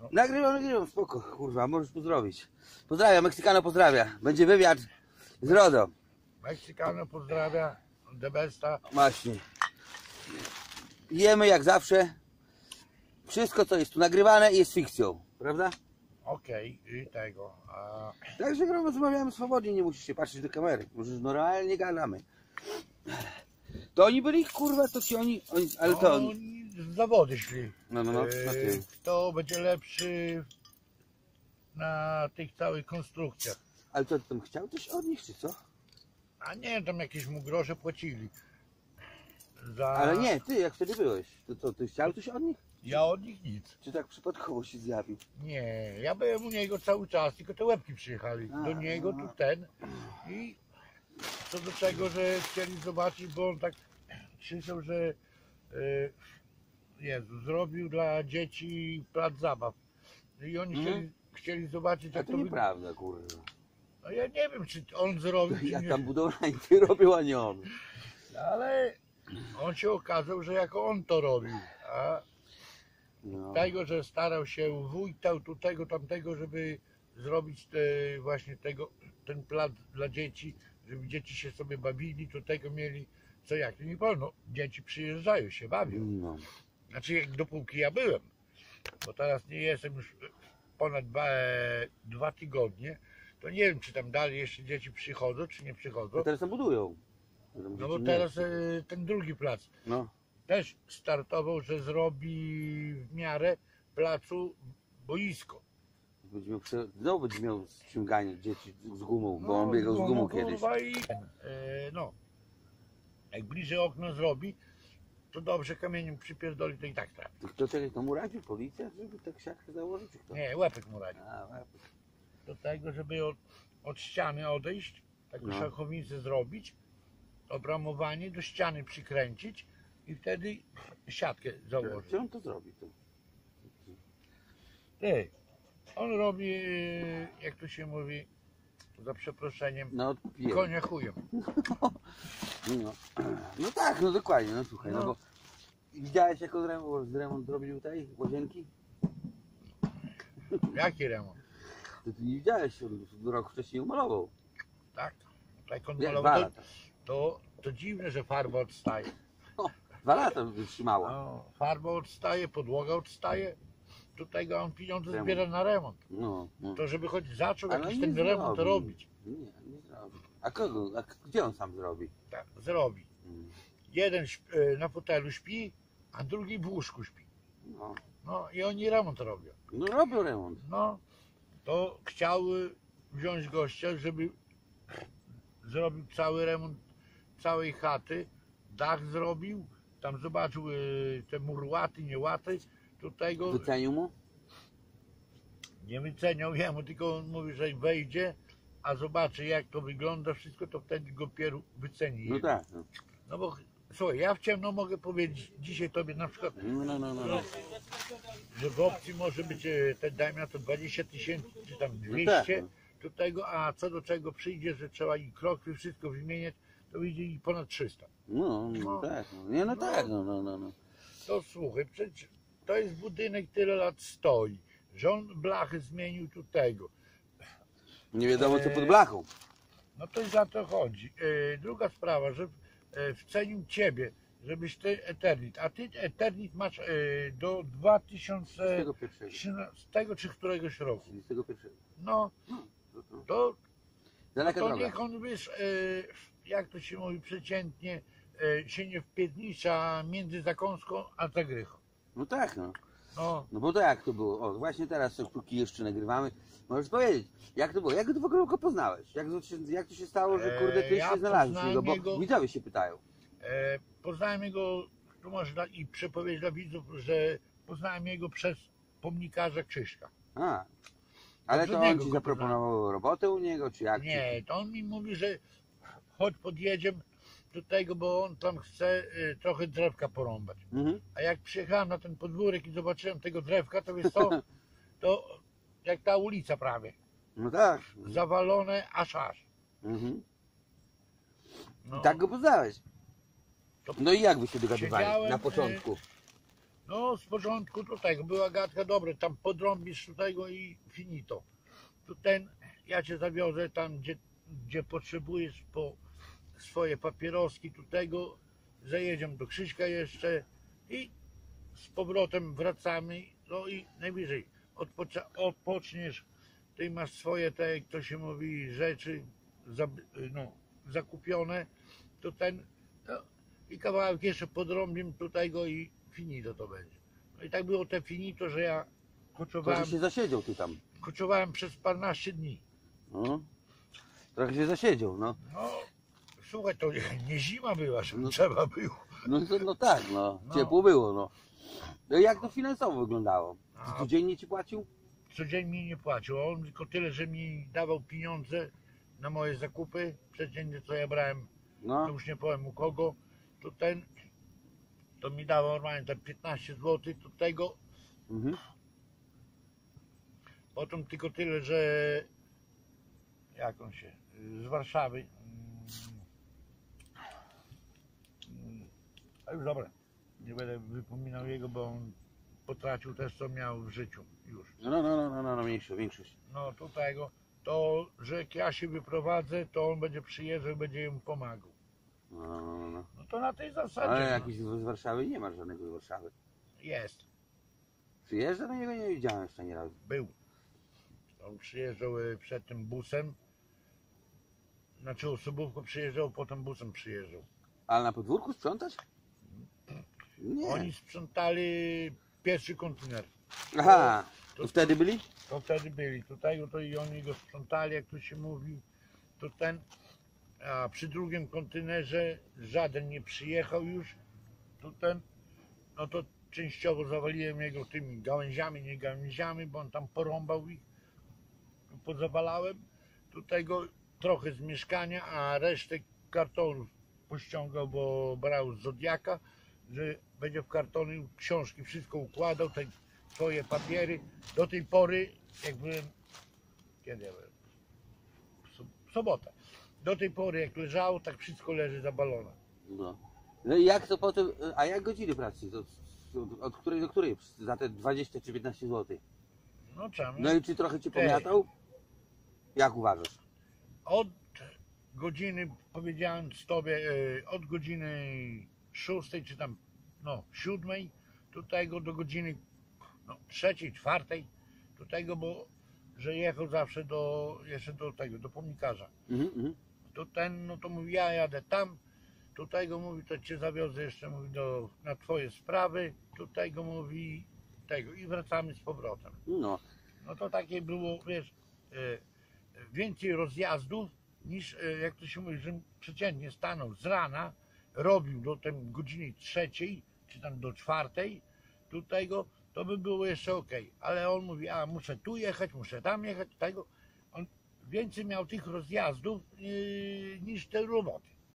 Nagrywam, spoko, kurwa, możesz pozdrowić. Pozdrawiam, Meksykano pozdrawia. Będzie wywiad z RODO. Meksykano pozdrawia, the besta. Właśnie. Jemy jak zawsze. Wszystko, co jest tu nagrywane, jest fikcją, prawda? Okej, i tego. Także rozmawiamy swobodnie, nie musisz się patrzeć do kamery. Możesz normalnie gadamy. To oni byli, kurwa, to ci oni ale to Oni z zawody szli. No, na tym. Kto będzie lepszy na tych całych konstrukcjach. Ale to tam chciał coś od nich, czy co? A nie, tam jakieś mu grosze płacili. Ale nie, ty jak wtedy byłeś, to co, ty chciał coś od nich? Ja od nich nic. Czy tak przypadkowo się zjawił? Nie, ja byłem u niego cały czas, tylko te łebki przyjechali. Do niego tu ten. I co do tego, że chcieli zobaczyć, bo on tak krzyczał, że Jezu, zrobił dla dzieci plac zabaw. I oni chcieli zobaczyć, A jak to to nieprawda, kurwa. No ja nie wiem, czy on zrobił, czy Jak nie. tam budowlańcy robił, a nie on. Ale on się okazał, że jako on to robił. A No. tego, że starał się wójtał tu tego, tamtego, żeby zrobić właśnie ten plac dla dzieci, żeby dzieci się sobie bawili, tu tego mieli, co jak, nie wolno, dzieci przyjeżdżają, się bawią. No. Znaczy dopóki ja byłem, bo teraz nie jestem już ponad 2 tygodnie, to nie wiem, czy tam dalej jeszcze dzieci przychodzą, czy nie przychodzą. A teraz tam budują. No bo teraz ten drugi plac No. też startował, że zrobi w miarę placu boisko. Znowu będzie miał ściąganie dzieci z gumą, bo on biegał z gumą kiedyś. I, no, jak bliżej okno zrobi, to dobrze kamieniem przypierdoli, to i tak trafi. Kto czekaj, to mu radził? Policja, żeby tak siatkę założyć? Czy kto? Nie, łepek mu radzi. A, łapy. Do tego, żeby od ściany odejść, taką No. szachownicę zrobić, obramowanie do ściany przykręcić i wtedy siatkę założyć. Czy on to zrobi? To? Ty, on robi, jak to się mówi, za przeproszeniem, No, pije. konia chujem. No tak, no dokładnie, no słuchaj, no, No. bo widziałeś jak on remont zrobił tej łazienki? Jaki remont? To ty nie widziałeś, on rok wcześniej umalował. Tak, tak on Nie, 2 malował. lata. To dziwne, że farba odstaje. O, 2 lata wytrzymało. No, farba odstaje, podłoga odstaje. Tutaj go on pieniądze Remont. zbiera na remont. No. To żeby choć zaczął Ale jakiś nie ten remont zrobi. robić. Nie zrobi. A kogo? A gdzie on sam zrobi? Tak, zrobi. Jeden na fotelu śpi, a drugi w łóżku śpi. No. No i oni remont robią. No robią remont. No, to chciały wziąć gościa, żeby zrobił cały remont całej chaty, dach zrobił, tam zobaczył te murłaty, nie łaty, tutaj go Wycenił mu? nie wyceniał jemu, tylko on mówi, że wejdzie, a zobaczy jak to wygląda wszystko, to wtedy go dopiero wyceni. No tak. No. No bo słuchaj, ja w ciemno mogę powiedzieć dzisiaj tobie na przykład, No. że w opcji może być ten dajmy na to 20 000 czy tam 200 tak, no. do tego, a co do czego przyjdzie, że trzeba i krokwy, wszystko wymieniać, to wyjdzie i ponad 300. No tak. No. Nie, no tak, no. To słuchaj, przecież to jest budynek, tyle lat stoi, że on blachy zmienił tu tego. Nie wiadomo co pod blachą. No to i za to chodzi. Druga sprawa, że wcenił ciebie, żebyś ty Eternit, a ty Eternit masz do 2013 czy któregoś roku. 31. No, to Daleka droga. niech on wiesz, jak to się mówi przeciętnie, się nie wpiednicza między Zakąską a Zagrychą. No tak, no. No, No bo to jak to było? O, właśnie teraz, póki jeszcze nagrywamy, możesz powiedzieć, jak to było? Jak ty w ogóle go poznałeś? Jak to się stało, że kurde ty ja się znalazłeś poznałem jego, bo jego- widzowie się pytają. poznałem jego, tu można i przepowiedzieć dla widzów, że poznałem jego przez pomnikarza Krzyśka. A. Ale Od to on niego ci go zaproponował robotę u niego, czy jak? Nie, to on mi mówi, że chodź podjedziemy do tego, bo on tam chce trochę drewka porąbać. Mhm. A jak przyjechałem na ten podwórek i zobaczyłem tego drewka, to wiesz co, to jak ta ulica prawie, No tak. zawalone aż. Mhm. No, I tak go poznałeś. To No i jak wy się dogadywali siedziałem, na początku? No z początku do tego była gadka, dobre, tam podrąbisz do tego i finito. Tu ja cię zawiozę tam, gdzie potrzebujesz po swoje papieroski, tu tego, zajedziemy do Krzyśka jeszcze i z powrotem wracamy, no i najwyżej odpoczniesz, ty masz swoje, te, jak to się mówi, rzeczy zakupione, to no, i kawałek jeszcze podrąbimy tutaj go i finito to będzie. No i tak było te finito, że ja Trochę się zasiedział ty tam. koczowałem przez 15 dni. No. Trochę się zasiedział, no. No, słuchaj, to nie zima była, żeby No. trzeba było. No tak, no. No. Ciepło było, no. No i jak to finansowo wyglądało? A. Codziennie ci płacił? Codziennie nie płacił, on tylko tyle, że mi dawał pieniądze na moje zakupy, przeciętnie co ja brałem, to No. już nie powiem u kogo, to mi dawał normalnie te 15 zł, to tego, Mhm. potem tylko tyle, że jak on się, z Warszawy, a już dobra, nie będę wypominał jego, bo on potracił też co miał w życiu już. No, większość. No to tego, to że jak ja się wyprowadzę, to on będzie przyjeżdżał i będzie mu pomagał. No. No to na tej zasadzie Ale no, jakiś z Warszawy? Nie ma żadnego z Warszawy. jest, Przyjeżdża? No jego nie widziałem jeszcze ani razu. był. On przyjeżdżał przed tym busem, znaczy osobówką przyjeżdżał, potem busem przyjeżdżał. Ale na podwórku sprzątać? Nie. Oni sprzątali pierwszy kontener. Aha, to wtedy byli? To wtedy byli tutaj, to i oni go sprzątali, jak to się mówi. To a przy drugim kontenerze żaden nie przyjechał już. To no to częściowo zawaliłem jego tymi gałęziami, nie gałęziami, bo on tam porąbał ich. Pozawalałem. Tutaj go trochę z mieszkania, a resztę kartonów pościągał, bo brał z Zodiaka, że będzie w kartony książki, wszystko układał, te swoje papiery. Do tej pory, jak byłem, kiedy ja byłem? W sobotę. Do tej pory, jak leżało, tak wszystko leży zabalone. No i jak to potem, a jak godziny pracy? Od której do której? Za te 20 czy 15 zł? No czemu? No i czy trochę cię pomiatał? Jak uważasz? Od godziny, powiedziałem z tobie, od godziny 6 czy tam, 7, tutaj go do godziny 3, 4, tutaj go, bo że jechał zawsze jeszcze do tego, do pomnikarza. To to mówi, ja jadę tam, tutaj go mówi, to cię zawiozę jeszcze, mówi, na twoje sprawy, tutaj go mówi tego i wracamy z powrotem. No. No to takie było, wiesz, więcej rozjazdów niż, jak to się mówi, że przeciętnie stanął z rana, robił do tej godziny 3, czy tam do 4, tutaj go, to by było jeszcze ok, ale on mówi, a muszę tu jechać, muszę tam jechać, tego. On więcej miał tych rozjazdów niż te roboty.